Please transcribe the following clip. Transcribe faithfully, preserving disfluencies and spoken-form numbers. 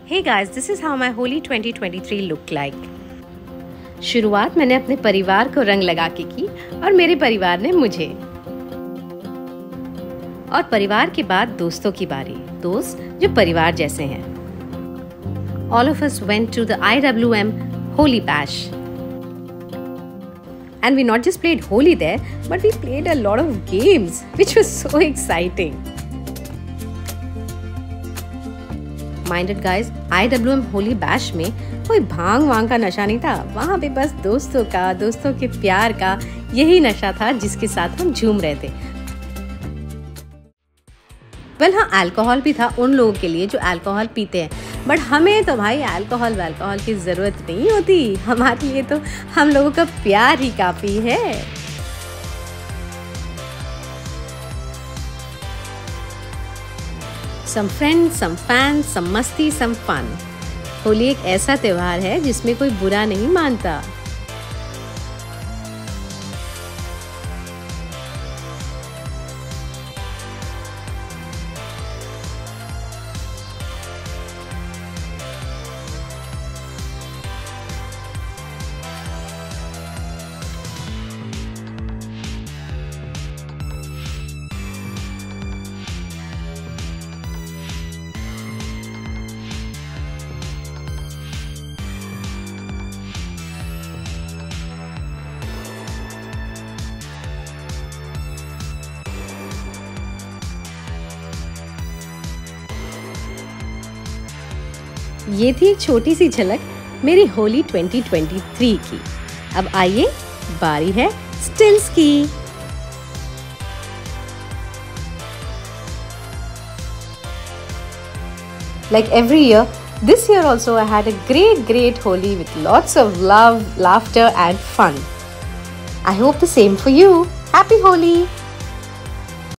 Hey guys, this is how my Holi twenty twenty-three looked like. शुरुआत मैंने अपने परिवार को रंग लगा के की और मेरे परिवार ने मुझे। और परिवार के बाद दोस्तों की बारी, दोस्त जो परिवार जैसे हैं। All of us went to the I W M Holi Bash. And we not just played Holi there, but we played a lot of games, which was so exciting. Minded guys, I W M Holi Bash में कोई भांग वांग का नशा नहीं था। वहाँ पे बस दोस्तों का, दोस्तों के प्यार का यही नशा था जिसके साथ हम झूम रहे थे। वेल हाँ, अल्कोहल भी था उन लोगों के लिए जो अल्कोहल पीते हैं, बट हमें तो भाई अल्कोहल वल्कोहल की ज़रूरत नहीं होती। हमारे लिए तो हम लोगों का प्यार ही काफ़ी है। Some friends, some fans, some मस्ती, some fun. होली एक ऐसा त्योहार है जिसमें कोई बुरा नहीं मानता। ये थी एक छोटी सी झलक मेरी होली twenty twenty-three की। अब आइए, बारी है स्टिल्स की। Like every year, this year also I had a great, great Holi with lots of love, laughter and fun. I hope the same for you. Happy Holi!